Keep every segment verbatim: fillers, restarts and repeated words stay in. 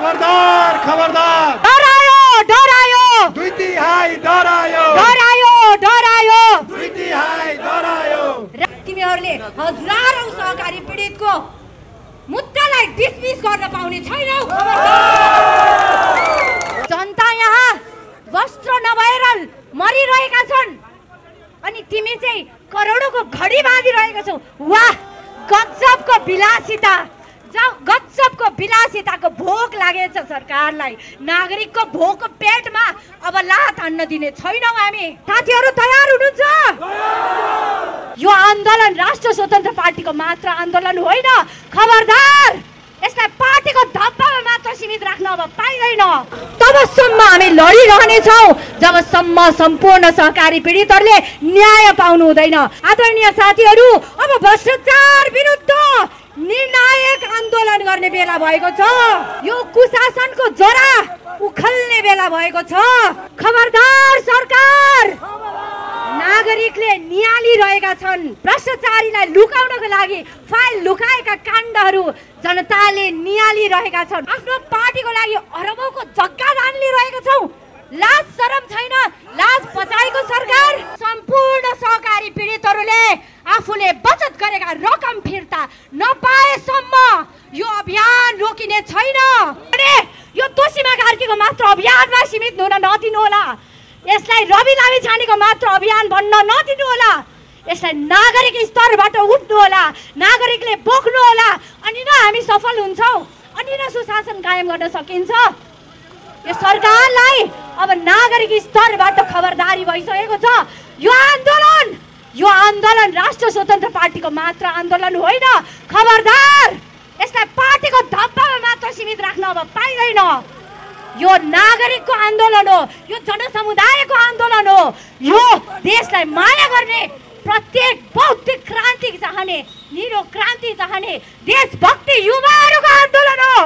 खबरदार खबरदार डरायो डरायो दुई तिहाई डरायो डरायो डरायो दुई तिहाई डरायो। तिमीहरूले हजारौं सहकारी पीडितको मुद्दालाई डिसमिस गर्न पाउने छैनौ। जनता यहाँ वस्त्र नभएर मरिरहेका छन् अनि तिमी चाहिँ करोडौंको घडी बाँधिरहेका छौ। वाह, गजबको विलासिता, गजबको विलासिताको भोक लागेछ सरकारलाई। नागरिकको भोक पेटमा अब लात हान्न दिने छैनौं हामी। साथीहरू तयार हुनुहुन्छ? यो आन्दोलन राष्ट्र स्वतन्त्र पार्टीको मात्र आन्दोलन होइन। खबरदार, यसलाई पार्टीको धब्बामा मात्र सीमित राख्न अब पाइँदैन। तबसम्म हामी लडिरहनेछौँ जबसम्म सम्पूर्ण सहकारी पीडितहरूले न्याय पाउनु हुँदैन। आदरणीय साथीहरू, अब भ्रष्टाचार विरुद्ध निर्णायक आन्दोलन गर्ने बेला भएको छ। यो कुशासनको जरा उखल्ने बेला भएको छ। खबरदार सरकार, नागरिकले नियालिरहेका छन्। भ्रष्टाचारीलाई लुकाउनको लागि फाइल लुकाएका काण्डहरू जनताले नियालिरहेका छन्। आफ्नो पार्टीको लागि अरबौंको जग्गा दान लिइरहेका छौ। लाज शरम छैन? लाज बचाएको सरकार। सम्पूर्ण सहकारी पीडितहरूले आफूले बचत गरेका रकम फिर्ता नपाएसम्म यो अभियान रोकिने छैन। अनि यो तोसीमा कार्कीको मात्र अभियानमा सीमित हुन नदिनु होला। यसलाई रवि लामिछानेको मात्र अभियान भन्न नदिनु होला। यसलाई नागरिक स्तरबाट उठ्नु होला, नागरिकले बोक्नु होला। अनि न हामी सफल हुन्छौँ, अनि न सुशासन कायम गर्न सकिन्छ। यो सरकारलाई अब नागरिक स्तरबाट खबरदारी भइसकेको छ। यो आन्दोलन यो आन्दोलन राष्ट्र स्वतन्त्र पार्टीको मात्र आन्दोलन होइन। खबरदार, यसलाई पार्टीको धब्बामा मात्र सीमित राख्न अब पाइँदैन। यो नागरिकको आन्दोलन हो, यो जनसमुदायको आन्दोलन हो। यो देशलाई माया गर्ने, प्रत्येक बौद्धिक क्रान्ति चाहने, निरो क्रान्ति चाहने देशभक्ति युवाहरूको आन्दोलन हो।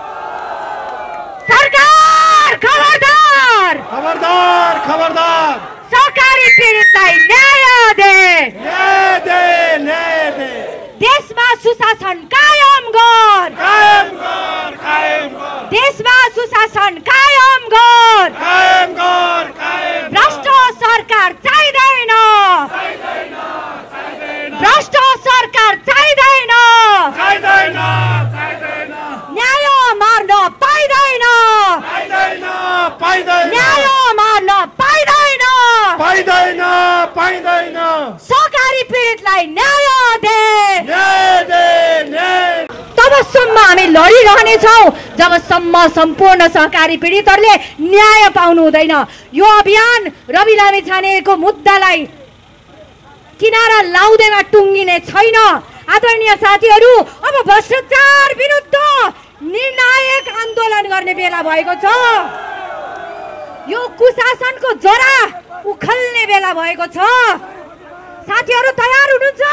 सरकार खबरदार खबरदार खबरदार सहकारी पीडितलाई न्याय दे, न्याय दे, न्याय दे। देशमा सुशासन कायम गर, कायम गर, कायम गर। देशमा सुशासन कायम गर, कायम गर, कायम गर। भ्रष्ट सरकार चाहिँदैन, चाहिँदैन, चाहिँदैन। भ्रष्ट सरकार चाहिँदैन, चाहिँदैन, चाहिँदैन। न्याय मार्न पाइँदैन, पाइँदैन, पाइँदैन। न्याय मार्न पाइँदैन, पाइँदैन, पाइँदैन। सहकारी पीडितलाई न्याय दे, न्याय दे, न्याय। तबसम्म हामी लडिरहनेछौँ जबसम्म सम्पूर्ण सहकारी पीडितहरूले न्याय पाउनु हुँदैन। यो अभियान रवि लामिछानेको मुद्दालाई किनारा लाउँदैमा टुङ्गिने छैन। आदरणीय साथीहरू, अब भ्रष्टाचार विरुद्ध निर्णायक आन्दोलन गर्ने बेला भएको छ। यो कुशासनको जरा उखल्ने बेला भएको छ। साथीहरू तयार हुनुहुन्छ?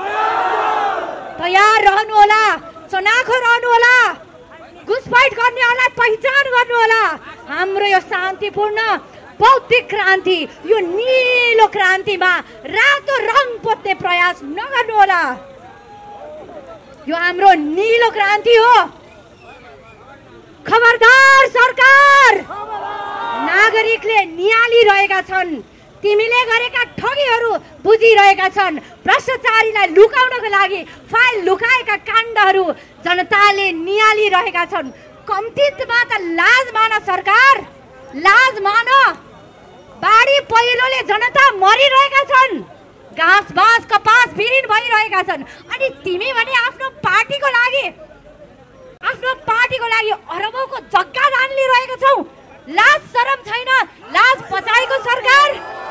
तयार रहनु होला, चनाखो रहनु होला, घुसपैठ गर्नेहरूलाई पहिचान गर्नु होला। हाम्रो यो शान्तिपूर्ण बौद्धिक क्रान्ति, यो नीलो क्रान्तिमा रातो रङ पोत्ने प्रयास नगर्नु होला। यो हाम्रो नीलो क्रान्ति हो। खबरदार सरकार, नागरिकले नियालिरहेका छन्। तिमीले गरेका ठगीहरू बुझिरहेका छन्। भ्रष्टाचारीलाई लुकाउनको लागि फाइल लुकाएका काण्डहरू जनताले नियालिरहेका छन्। कम्तीमा त लाज मान सरकार, लाज मान। बाढी पहिरोले जनता मरिरहेका छन्, घाँस बाँस कपास बिरिन भइरहेका छन्। अनि तिमी भने आफ्नो पार्टीको लागि आफ्नो पार्टीको लागि अरबौंको जग्गा दान लिइरहेका छौ। लाज शरम छैन? लाज बचाएको सरकार।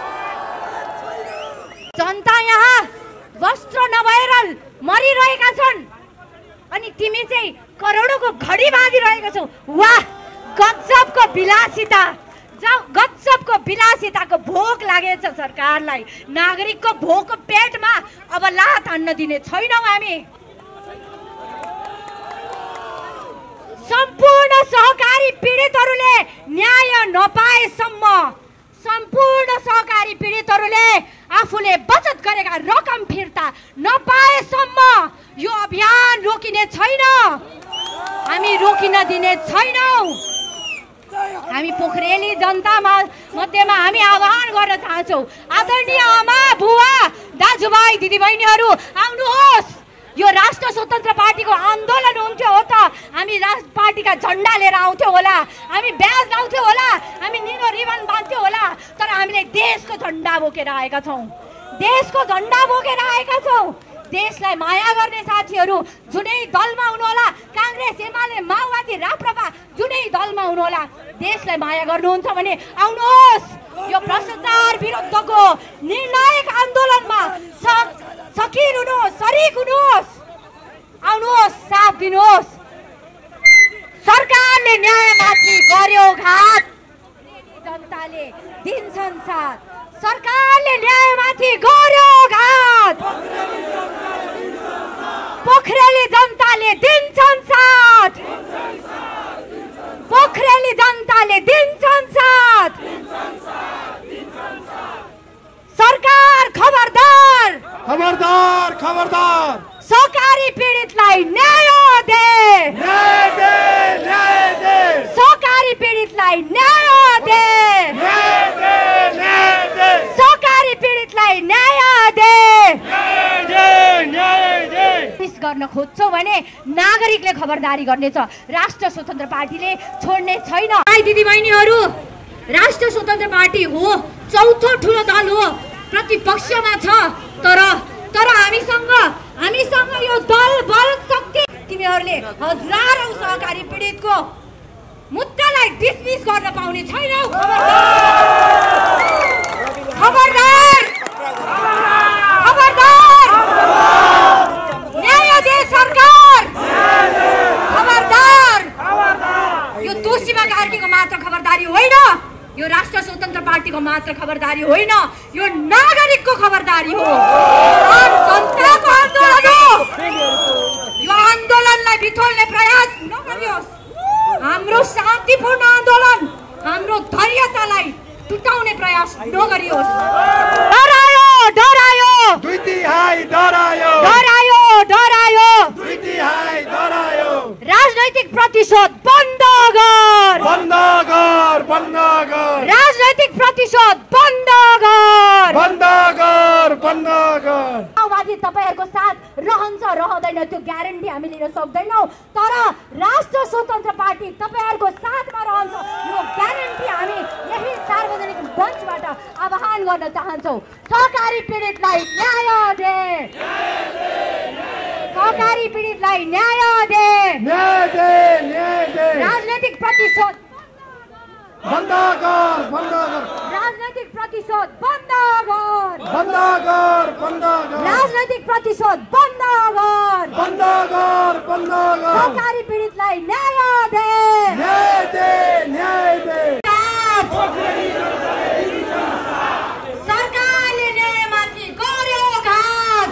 जनता यहाँ वस्त्र नभएर मरिरहेका छन् अनि तिमी चाहिँ करोडौंको घडी बाँधिरहेका छौ। वाह, गजबको विलासिता, गजबको विलासिताको भोक लागेछ सरकारलाई। नागरिकको भोक पेटमा अब लात हान्न दिने छैनौं हामी। सम्पूर्ण सहकारी पीडितहरूले न्याय नपाएसम्म, सम्पूर्ण सहकारी पीडितहरूले आफूले बचत गरेका रकम फिर्ता नपाएसम्म यो अभियान रोकिने छैन। हामी रोक रोकिन दिने छैनौँ। हामी पोखरेली जनता मध्येमा हामी आह्वान गर्न चाहन्छौँ, आदरणीय आमा बुवा दाजुभाइ दिदीबहिनीहरू आउनुहोस्। यो राष्ट्र स्वतन्त्र पार्टीको आन्दोलन हुन्थ्यो हो त हामी राष्ट्र पार्टीका झन्डा लिएर आउँथ्यौँ होला, हामी ब्याज लाउँथ्यौँ होला, हामी निलो रिबन बाँध्थ्यौँ होला, तर हामीले देशको झन्डा बोकेर आएका छौँ, देशको झन्डा बोकेर आएका छौँ। देशलाई माया गर्ने साथीहरू जुनै दलमा हुनुहोला, काङ्ग्रेस एमाले माओवादी राप्रपा जुनै दलमा हुनुहोला, देशलाई माया गर्नुहुन्छ भने आउनुहोस्। यो भ्रष्टाचार विरुद्धको निर्णायक आन्दोलनमा सकिर हुनुहोस्, सरिक हुनुहोस्, आउनुहोस्, साथ दिनुहोस्। सरकारले न्यायमाथि गर्यो घात, जनताले दिन्छन् साथ। सरकारले न्यायमाथि गर्यो घात, पोखरेली जनताले दिन्छन् साथ, पोखरेली जनताले दिन्छन् साथ। सरकार खबरदार, खबरदार, खबरदार, सहकारी पीडितलाई न्याय दे, न्याय दे, न्याय दे, सहकारी पीडितलाई न्याय दे, न्याय दे, न्याय दे, सहकारी पीडितलाई न्याय दे, न्याय दे, न्याय दे। पेश गर्न खोज्छौ भने नागरिकले खबरदारी गर्नेछ, राष्ट्र स्वतन्त्र पार्टीले छोड्ने छैन। दिदीबहिनीहरू, राष्ट्र स्वतन्त्र पार्टी हो चौथो ठुलो दल हो, प्रतिपक्षमा छ, तर तर हामीसँग हामीसँग यो दल बल शक्ति। तिमीहरूले हजारौं सहकारी पीडितको मुद्दालाई डिसमिस गर्न पाउने छैनौ। खबरदार, खबरदार, न्याय दे सरकार, खबरदार। यो तोसीमा कार्कीको मात्र खबरदारी होइन, यो राष्ट्र स्वतन्त्र पार्टीको मात्र खबरदारी होइन, यो नागरिकको खबरदारी हो, जनताको आन्दोलन हो। यो आन्दोलनलाई बिथोल्ने प्रयास नगरियोस्। हाम्रो शान्तिपूर्ण आन्दोलन, हाम्रो धैर्यतालाई टुटाउने प्रयास नगरियोस्। डरायो, डरायो, दुई तिहाई डरायो, डरायो, डरायो, दुई तिहाई डरायो। राजनैतिक प्रतिशोध बन्द गर, बन्द गर, बन्द गर, राजनैतिक प्रतिशोध बन्द गर, बन्द गर, बन्द गर। माओवादी तपाईहरुको साथ रहन्छ रहँदैन त्यो ग्यारेन्टी हामी लिन सक्दैनौं, तर राष्ट्र स्वतन्त्र पार्टी तपाईहरुको साथमा रहन्छ यो ग्यारेन्टी हामी यही सार्वजनिक मञ्चबाट आह्वान गर्न चाहन्छौं। सहकारी पीडितलाई न्याय दे, सहकारी पीडितलाई न्याय दे, न्याय दे, न्याय दे। राजनैतिक प्रतिशोध बन्द गर, बन्द गर, राजनैतिक प्रतिशोध बन्द गर, बन्द गर, बन्द गर, राजनैतिक प्रतिशोध बन्द गर, बन्द गर, बन्द गर। सहकारी पीडितलाई न्याय दे, न्याय दे, न्याय दे। सरकारले न्यायमाथि गर्यो घात,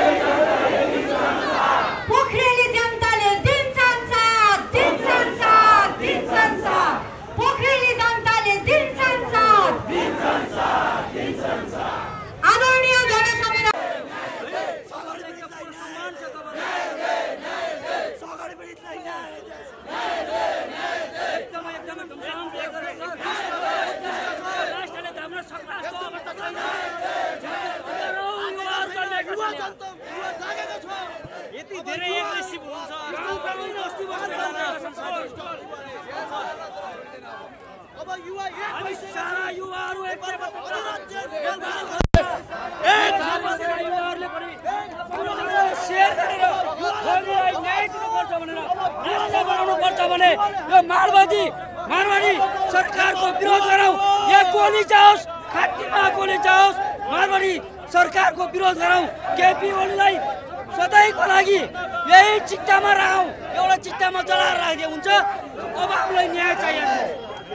पोखरेली जनताले दिन्छन् साथ, दिन्छन् साथ, दिन्छन् साथ, पोखरेली जनताले दिन्छन् साथ, दिन्छन् साथ, दिन्छन् साथ। आदरणीय जनसंविधान यति धेरै एग्रेसिभ हुन्छ अब युवा हामी सारा युवाहरू युवाहरूले पनि सेयर गरेर न्याय दिनुपर्छ भनेर राष्ट्र बनाउनु पर्छ भने यो माओवादी मारवाडी सरकारको विरोध गरौँ। यहाँ गोली जाओस्, खाटीमा गोली जाओस्, मारवाडी सरकारको विरोध गरौँ। केपी ओलीलाई सधैँको लागि यही चिट्टामा राखौँ, एउटा चिट्टामा जलाएर राखिदिए हुन्छ। अब हामीलाई न्याय चाहिएको